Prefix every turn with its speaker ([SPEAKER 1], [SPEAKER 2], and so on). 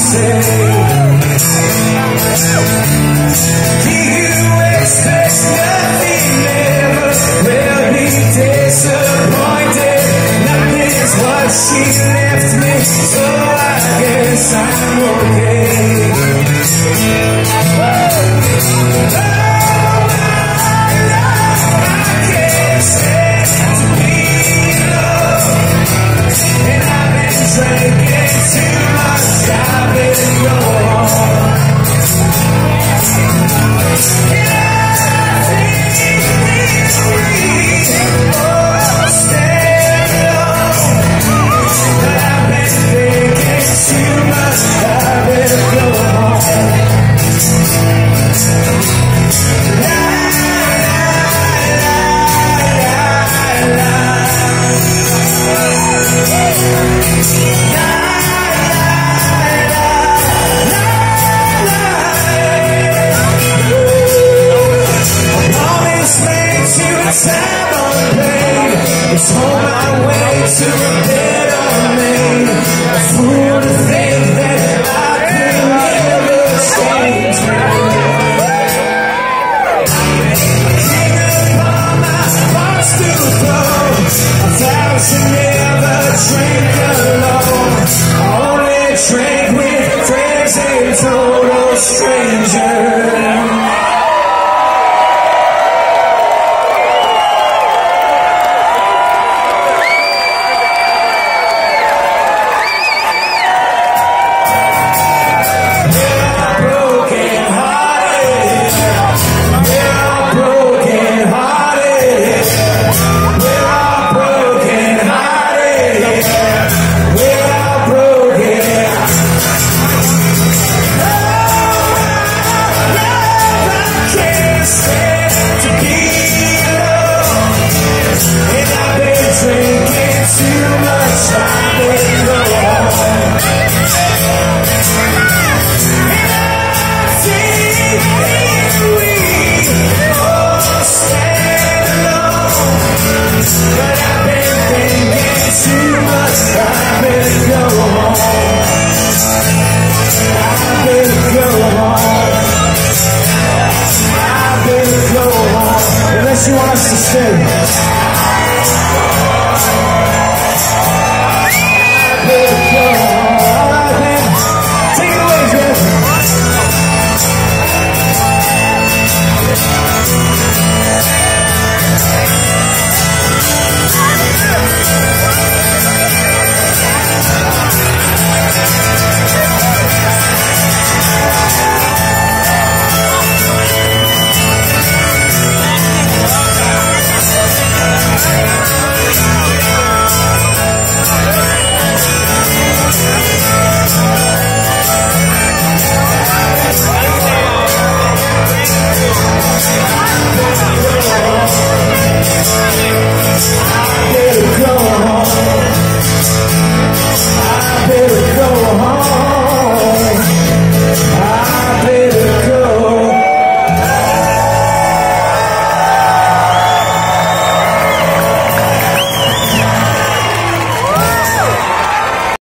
[SPEAKER 1] say. He who expects nothing never will be disappointed. Nothing is what she left me, so I guess I'm okay. Drinking too much, I've been going. And I think stay alone. But I've been thinking too much, I've been going. Time on pain, it's on my way to a better man. A fool to think that I could never change. A king upon my heart's to flow. 1,000 never drink alone. Only drink with friends and total strangers. Unless you want us to stay.